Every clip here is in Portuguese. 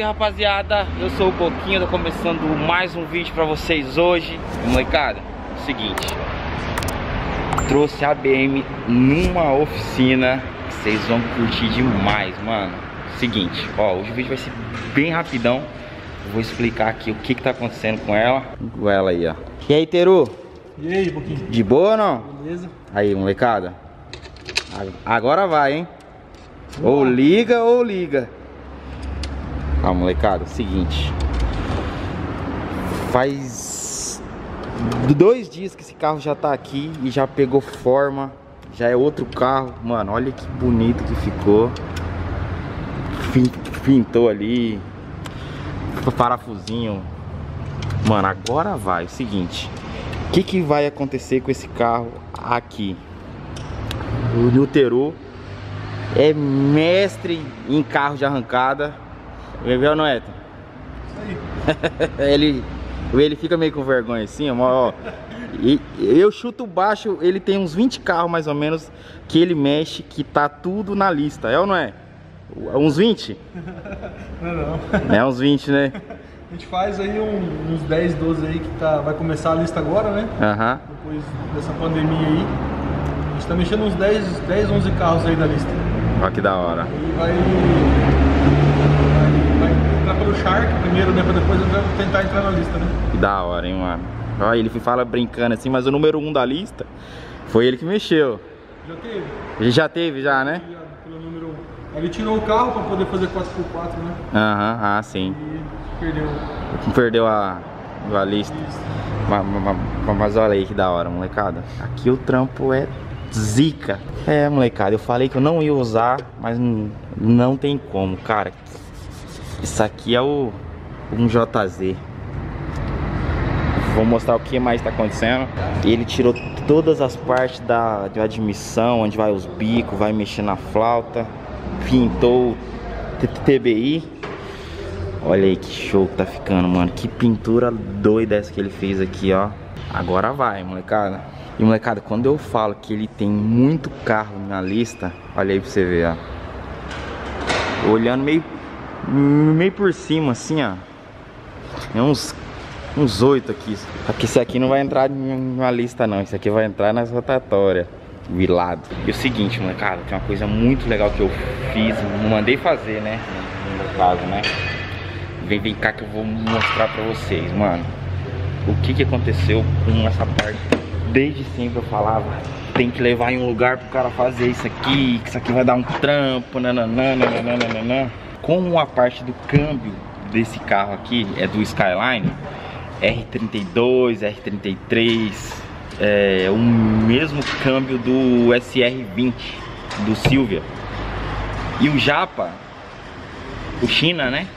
rapaziada, eu sou o Coquinho, tô começando mais um vídeo pra vocês hoje. Molecada, seguinte, trouxe a BM numa oficina que vocês vão curtir demais, mano. Seguinte, ó, hoje o vídeo vai ser bem rapidão. Eu vou explicar aqui o que tá acontecendo com ela. Com ela aí, ó. E aí, Teru? E aí, Coquinho? De boa ou não? Beleza. Aí, molecada, agora vai, hein? Ou liga ou liga. Ah, molecada, seguinte, faz 2 dias que esse carro já tá aqui e já pegou forma. Já é outro carro, mano. Olha que bonito que ficou. Pintou ali, parafusinho. Mano, agora vai. Seguinte, o que vai acontecer com esse carro aqui? O Teru é mestre em carro de arrancada. Viu, não é? ele fica meio com vergonha assim, ó. E eu chuto baixo, ele tem uns 20 carros mais ou menos que ele mexe, que tá tudo na lista, é ou não é? Uns 20? Não. É uns 20, né? A gente faz aí uns 10, 12 aí que vai começar a lista agora, né? Aham. Depois dessa pandemia aí. A gente tá mexendo uns 10, 11 carros aí da lista. Olha que da hora. E vai entrar pelo Shark primeiro, né? Pra depois eu tentar entrar na lista, né? Que da hora, hein, mano. Olha, ele fala brincando assim, mas o número 1 da lista foi ele que mexeu. Já teve? Ele já teve, já, né? Pelo número 1. Ele tirou o carro pra poder fazer 4x4, né? Aham, ah, sim. E perdeu. Perdeu a lista. Mas olha aí que da hora, molecada. Aqui o trampo é zica. É, molecada, eu falei que eu não ia usar, mas não tem como, cara. Isso aqui é um JZ. Vou mostrar o que mais tá acontecendo. Ele tirou todas as partes de admissão, onde vai os bicos, vai mexer na flauta. Pintou TBI. Olha aí que show que tá ficando, mano. Que pintura doida essa que ele fez aqui, ó. Agora vai, molecada. E, molecada, quando eu falo que ele tem muito carro na lista, olha aí pra você ver, ó. Olhando meio por cima, assim, ó. Tem uns 8 aqui. Aqui, esse aqui não vai entrar na lista, não. Esse aqui vai entrar nas rotatórias. Vilado. E o seguinte, molecada, tem uma coisa muito legal que eu fiz, mandei fazer, né? No meu caso, né? Vem cá que eu vou mostrar pra vocês, mano. O que aconteceu com essa parte. Desde sempre eu falava, tem que levar em um lugar pro cara fazer isso aqui, que isso aqui vai dar um trampo, nananana. Como a parte do câmbio desse carro aqui é do Skyline, R32, R33, é o mesmo câmbio do SR20, do Silvia. E o Japa, o China, né?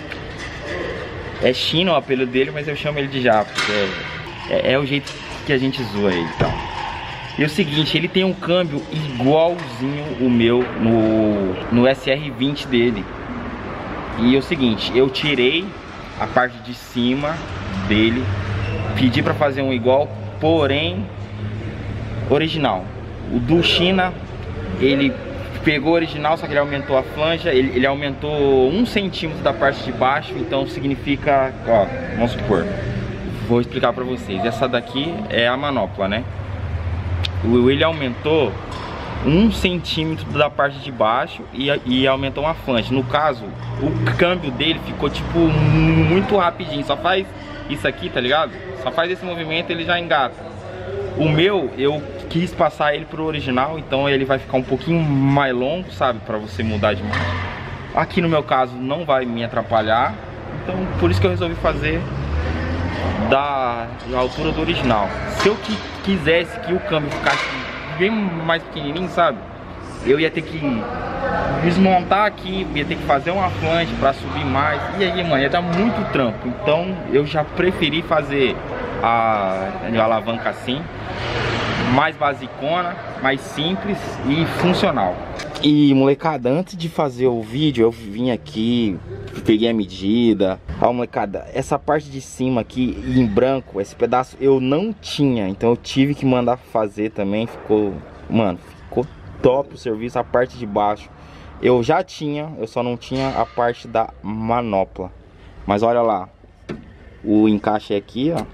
É China o apelido dele, mas eu chamo ele de Japa. É o jeito que a gente zoa ele, então. E o seguinte, ele tem um câmbio igualzinho o meu no SR20 dele. E é o seguinte, eu tirei a parte de cima dele, pedi pra fazer um igual, porém original. O do China, ele pegou o original, só que ele aumentou a flange, ele aumentou 1 centímetro da parte de baixo, então significa, ó, vamos supor, vou explicar pra vocês. Essa daqui é a manopla, né? Ele aumentou 1 centímetro da parte de baixo e aumentou uma flange. No caso, o câmbio dele ficou tipo muito rapidinho. Só faz isso aqui, tá ligado? Só faz esse movimento e ele já engata. O meu, eu quis passar ele pro original, então ele vai ficar um pouquinho mais longo, sabe? Pra você mudar de marcha. Aqui no meu caso não vai me atrapalhar, então por isso que eu resolvi fazer da altura do original. Se eu quisesse que o câmbio ficasse bem mais pequenininho, sabe? Eu ia ter que desmontar aqui, ia ter que fazer uma flange pra subir mais. E aí, mano, ia dar muito trampo. Então eu já preferi fazer a alavanca assim, mais basicona, mais simples e funcional. E, molecada, antes de fazer o vídeo, eu vim aqui, peguei a medida. Ó, molecada, essa parte de cima aqui em branco, esse pedaço eu não tinha, então eu tive que mandar fazer também. Ficou, mano, ficou top o serviço. A parte de baixo Eu já tinha, eu só não tinha a parte da manopla. Mas olha lá, o encaixe é aqui, ó.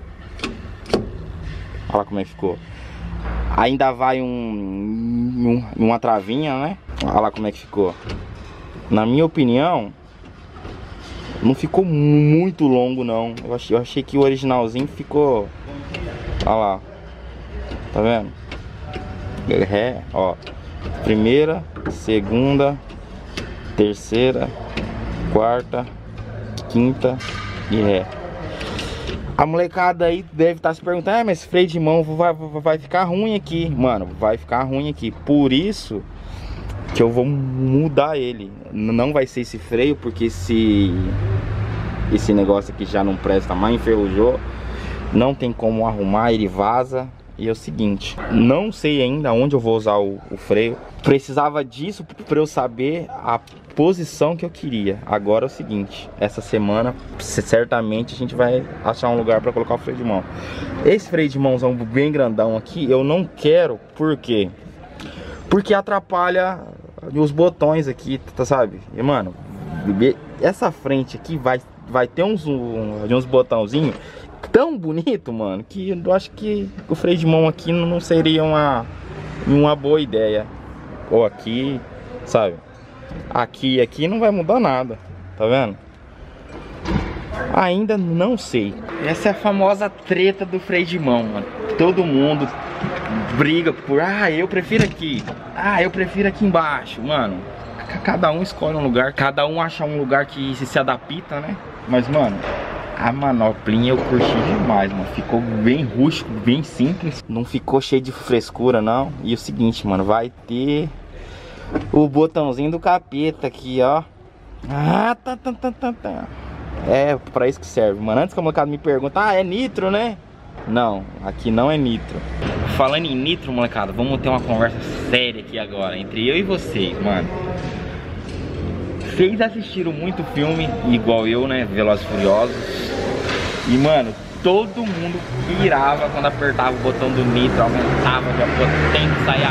Olha lá como é que ficou. Ainda vai uma travinha, né? Olha lá como é que ficou. Na minha opinião, não ficou muito longo não. Eu achei que o originalzinho ficou... Olha lá. Tá vendo? Ré, ó. Primeira, segunda, terceira, quarta, quinta e ré. A molecada aí deve estar se perguntando, mas esse freio de mão vai ficar ruim aqui. Mano, vai ficar ruim aqui. Por isso que eu vou mudar ele. Não vai ser esse freio, porque esse negócio aqui já não presta mais, enferrujou. Não tem como arrumar, ele vaza. E é o seguinte, não sei ainda onde eu vou usar o freio. Precisava disso para eu saber a posição que eu queria. Agora é o seguinte, essa semana certamente a gente vai achar um lugar para colocar o freio de mão. Esse freio de mãozão bem grandão aqui eu não quero, por quê? Porque atrapalha os botões aqui, tá, sabe? E mano, essa frente aqui vai ter uns botãozinhos tão bonito, mano, que eu acho que o freio de mão aqui não seria uma boa ideia. Ou aqui, sabe? Aqui e aqui não vai mudar nada, tá vendo? Ainda não sei. Essa é a famosa treta do freio de mão, mano. Todo mundo briga por, eu prefiro aqui, eu prefiro aqui embaixo, mano. Cada um escolhe um lugar, cada um acha um lugar que se adapta, né? Mas, mano, a manoplinha eu curti demais, mano. Ficou bem rústico, bem simples. Não ficou cheio de frescura, não. E o seguinte, mano, vai ter o botãozinho do capeta aqui, ó. É pra isso que serve, mano. Antes que a molecada me pergunta, é nitro, né? Não, aqui não é nitro. Falando em nitro, molecada, vamos ter uma conversa séria aqui agora, entre eu e vocês, mano. Vocês assistiram muito filme, igual eu, né? Velozes e Furiosos. E, mano, todo mundo pirava quando apertava o botão do nitro, aumentava a potência,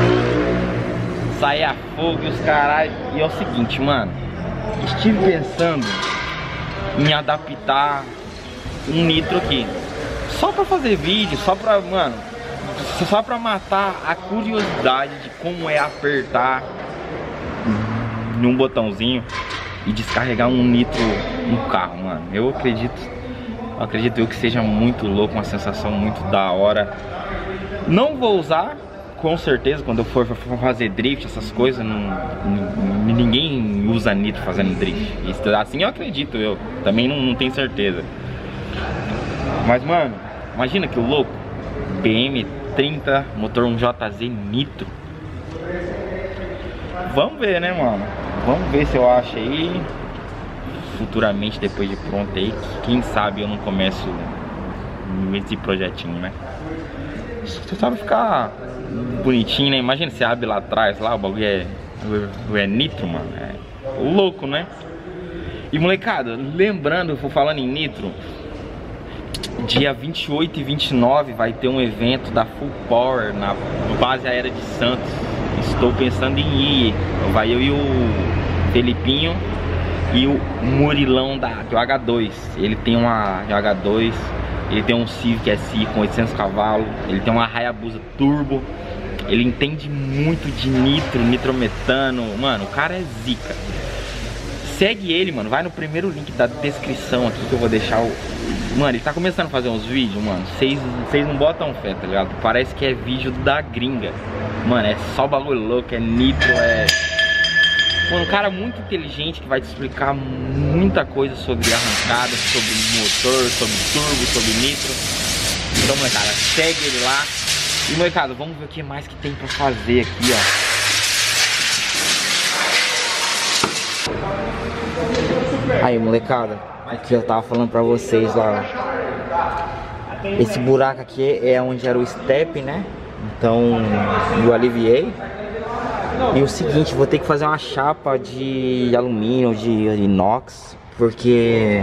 saía fogo e os caralho. E é o seguinte, mano, estive pensando em adaptar um nitro aqui, só pra fazer vídeo, só pra, mano, só pra matar a curiosidade de como é apertar num botãozinho e descarregar um nitro no carro, mano. Eu acredito que seja muito louco, uma sensação muito da hora. Não vou usar, com certeza, quando eu for fazer drift, essas coisas, ninguém usa nitro fazendo drift. Isso, assim eu acredito, eu também não tenho certeza. Mas, mano, imagina que louco, BM30, motor 1JZ nitro. Vamos ver, né, mano? Vamos ver se eu acho aí. Futuramente, depois de pronto aí, quem sabe eu não começo esse projetinho, né? Só pra ficar bonitinho, né? Imagina você abre lá atrás, lá o bagulho é nitro, mano. É louco, né? E molecada, lembrando, eu vou falando em nitro, dia 28 e 29 vai ter um evento da Full Power na base aérea de Santos. Estou pensando em ir. Vai eu e o Felipinho e o Murilão do H2. Ele tem uma H2, ele tem um Civic SI com 800 cavalos, ele tem uma Hayabusa Turbo. Ele entende muito de nitro, nitrometano. Mano, o cara é zica. Segue ele, mano. Vai no primeiro link da descrição aqui que eu vou deixar o... Mano, ele tá começando a fazer uns vídeos, mano. Vocês não botam fé, tá ligado? Parece que é vídeo da gringa. Mano, é só bagulho louco, é nitro, é... Mano, um cara muito inteligente que vai te explicar muita coisa sobre arrancada, sobre motor, sobre turbo, sobre nitro. Então, molecada, segue ele lá. E, molecada, vamos ver o que mais que tem pra fazer aqui, ó. Aí, molecada, aqui eu tava falando pra vocês lá. Esse buraco aqui é onde era o step, né? Então eu aliviei. E o seguinte, vou ter que fazer uma chapa de alumínio, de inox, porque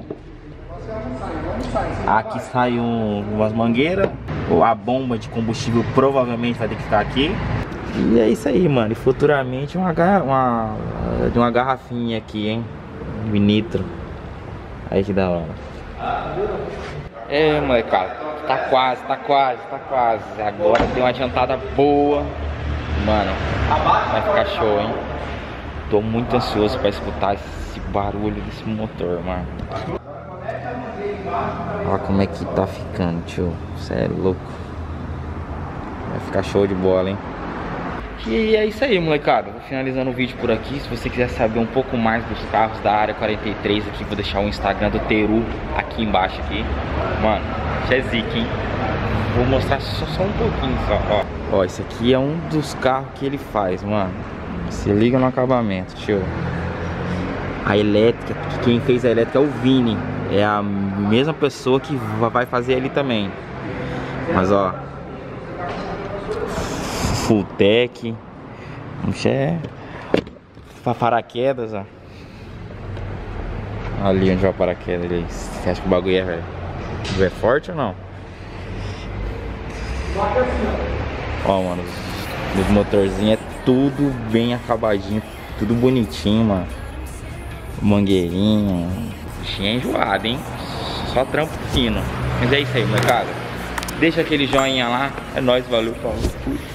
aqui saem umas mangueiras. A bomba de combustível provavelmente vai ter que ficar aqui. E é isso aí, mano. E futuramente uma garrafinha aqui, hein? De nitro. Aí que da hora. É, molecada. Tá quase. Agora tem uma adiantada boa. Mano, vai ficar show, hein? Tô muito ansioso pra escutar esse barulho desse motor, mano. Olha como é que tá ficando, tio. Cê é louco. Vai ficar show de bola, hein? E é isso aí, molecada. Vou finalizando o vídeo por aqui. Se você quiser saber um pouco mais dos carros da área 43 aqui, vou deixar o Instagram do Teru aqui embaixo aqui. Mano, isso é zica, hein? Vou mostrar só um pouquinho só, ó. Ó, esse aqui é um dos carros que ele faz, mano. Se liga no acabamento, tio. A elétrica, quem fez a elétrica é o Vini. É a mesma pessoa que vai fazer ali também. Mas ó, full tech. É paraquedas, ó. Ali onde vai o paraquedas ali. Você acha que o bagulho é forte ou não? Ó, mano, os motorzinhos é tudo bem acabadinho, tudo bonitinho, mano. Mangueirinha. Bichinho é enjoado, hein? Só trampo fino. Mas é isso aí, molecada. Deixa aquele joinha lá. É nóis, valeu, falou. Fui.